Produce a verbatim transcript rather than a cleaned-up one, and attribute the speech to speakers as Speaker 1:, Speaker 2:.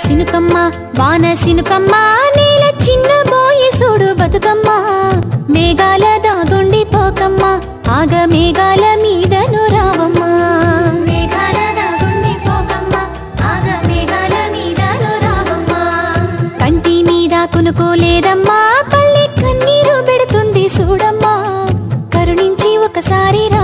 Speaker 1: సినుకమ్మ వాన సినుకమ్మ నేల చిన్న బోయి చూడు బతుకమ్మ మేఘాల దాగుండి పోకమ్మ ఆగ మేఘాల మీదను రావమ్మ మేఘాల దాగుండి పోకమ్మ ఆగ మేఘాల మీదను రావమ్మ కంటి మీద కునుకోలేదమ్మా పల్లె కన్నీరు పెడుతుంది చూడమ్మా కరుణించి ఒకసారి